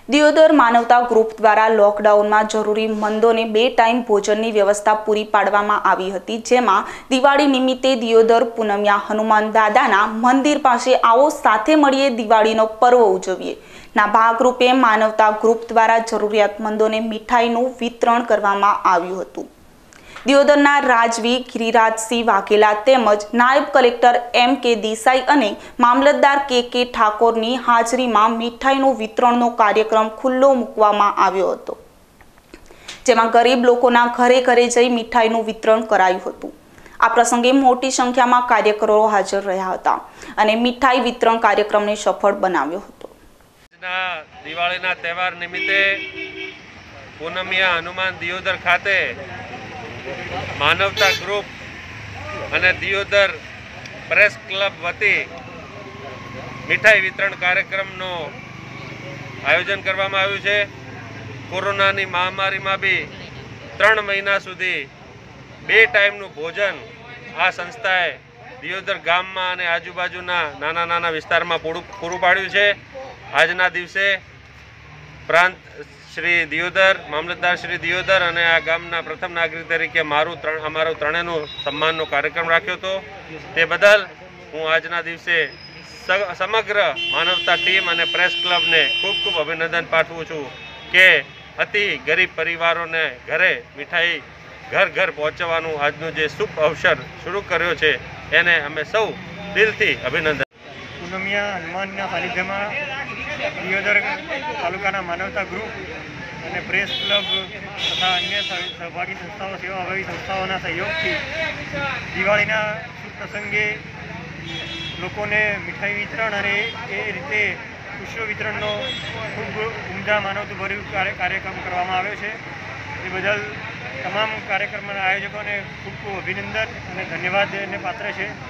દિયોદર માનવતા ગ્રુપ દ્વારા લોકડાઉનમાં જરૂરીમંદોને 2 ટાઈમ ભોજનની વ્યવસ્થા પૂરી પાડવામાં આવી હતી, જેમાં દિવાળી નિમિત્તે દિયોદર પૂનમિયા હનુમાન દાદાના મંદિર પાસે આવો સાથે મળીએ દિવાળીનો પર્વ ઉજવીએ ના ભાગરૂપે માનવતા ગ્રુપ દ્વારા જરૂરિયાતમંદોને મીઠાઈનું વિતરણ કરવામાં આવ્યું હતું। દિયોદરના રાજવી ગિરિરાજસિંહ વાઘેલા તેમજ નાયબ કલેક્ટર M.K. દેસાઈ અને મામલતદાર K.K. ઠાકોરની હાજરીમાં મીઠાઈનું વિતરણનો કાર્યક્રમ ખુલ્લો મૂકવામાં આવ્યો હતો, જેમાં ગરીબ લોકોના ઘરે ઘરે જઈ મીઠાઈનું વિતરણ કરાયું હતું। આ પ્રસંગે મોટી સંખ્યામાં કાર્યકરો હાજર રહ્યા હતા અને મીઠાઈ વિતરણ કાર્યક્રમને સફળ બનાવ્યો હતો। દિવાળીના તહેવાર નિમિત્તે પૂનમિયા હનુમાન દિયોદર ખાતે માનવતા ગ્રુપ અને દિયોદર પ્રેસ ક્લબ વતી મીઠાઈ વિતરણ કાર્યક્રમનું આયોજન કરવામાં આવ્યું છે। કોરોનાની મહામારીમાં બી 3 મહિના સુધી 2 ટાઈમનું ભોજન આ સંસ્થાએ દિયોદર ગામમાં અને આજુબાજુના નાના નાના વિસ્તારમાં પૂરું પાડ્યું છે। આજના દિવસે પ્રાંત શ્રી દિયોદર, મામલતદાર શ્રી દિયોદર અને આ ગામના પ્રથમ નાગરિક તરીકે અમારો ત્રણેયનો સન્માનનો કાર્યક્રમ રાખ્યો હતો। તે બદલ હું આજના દિવસે સમગ્ર માનવતા ટીમ અને પ્રેસ ક્લબને ખૂબ ખૂબ અભિનંદન પાઠવું છું કે અતિ ગરીબ પરિવારોને ઘરે મીઠાઈ ઘર ઘર પહોંચવાનું આજનું જે શુભ અવસર શરૂ કર્યો છે એને અમે સૌ દિલથી અભિનંદન। પૂનમિયા હનુમાનના સાનિધ્યમાં દિયોદર તાલુકાના માનવતા ગ્રુપ અને પ્રેસ ક્લબ તથા અન્ય સહભાગી સંસ્થાઓ, સેવાભાવી સંસ્થાઓના સહયોગથી દિવાળીના શુભ પ્રસંગે લોકોને મીઠાઈ વિતરણ અને એ રીતે ખુશીઓ વિતરણનો ખૂબ ઉમદા માનવતાભર્યું કાર્યક્રમ કરવામાં આવ્યો છે। એ બદલ તમામ કાર્યક્રમના આયોજકોને ખૂબ ખૂબ અભિનંદન અને ધન્યવાદને પાત્ર છે।